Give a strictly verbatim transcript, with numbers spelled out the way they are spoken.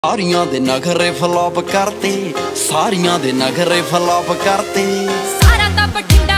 ਸਾਰੀਆਂ ਦੇ ਨਖਰੇ ਫਲॉप ਕਰਤੇ, ਸਾਰੀਆਂ ਦੇ ਨਖਰੇ ਫਲॉप ਕਰਤੇ। ਸਾਰਾ ਤਾਂ ਬਠਿੰਡਾ